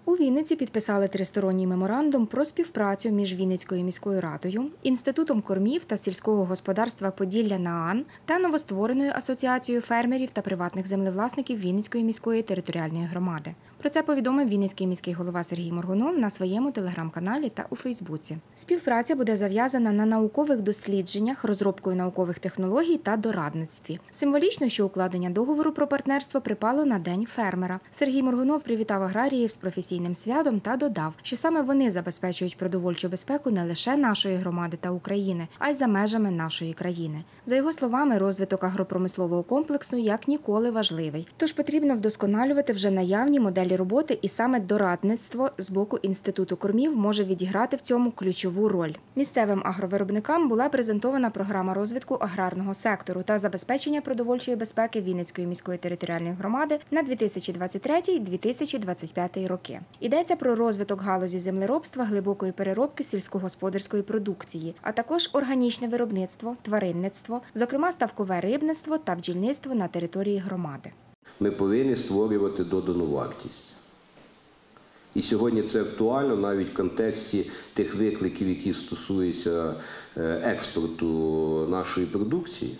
У Вінниці підписали тристоронній меморандум про співпрацю між Вінницькою міською радою, Інститутом кормів та сільського господарства Поділля НААН та новоствореною асоціацією фермерів та приватних землевласників Вінницької міської територіальної громади. Про це повідомив Вінницький міський голова Сергій Моргунов на своєму телеграм-каналі та у Фейсбуці. Співпраця буде зав'язана на наукових дослідженнях, розробкою наукових технологій та дорадництві. Символічно, що укладення договору про партнерство припало на День фермера. Сергій Моргунов привітав аграріїв з професійним святом та додав, що саме вони забезпечують продовольчу безпеку не лише нашої громади та України, а й за межами нашої країни. За його словами, розвиток агропромислового комплексу як ніколи важливий. Тож потрібно вдосконалювати вже наявні моделі роботи, і саме дорадництво з боку Інституту кормів може відіграти в цьому ключову роль. Місцевим агровиробникам була презентована програма розвитку аграрного сектору та забезпечення продовольчої безпеки Вінницької міської територіальної громади на 2023-2025 роки. Йдеться про розвиток галузі землеробства, глибокої переробки сільськогосподарської продукції, а також органічне виробництво, тваринництво, зокрема ставкове рибництво та бджільництво на території громади. Ми повинні створювати додану вартість. І сьогодні це актуально навіть в контексті тих викликів, які стосуються експорту нашої продукції.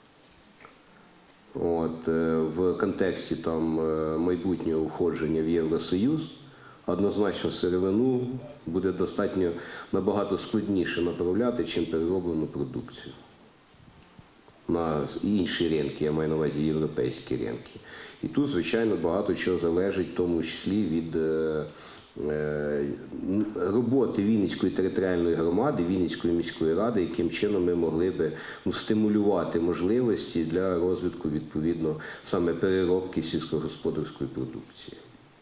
В контексті майбутнього входження в Євросоюз, однозначно сировину буде достатньо набагато складніше направляти, чим перероблену продукцію. На інші ринки, я маю на увазі європейські ринки. І тут, звичайно, багато чого залежить, в тому числі від роботи Вінницької територіальної громади, Вінницької міської ради, яким чином ми могли би стимулювати можливості для розвитку, відповідно, саме переробки сільськогосподарської продукції.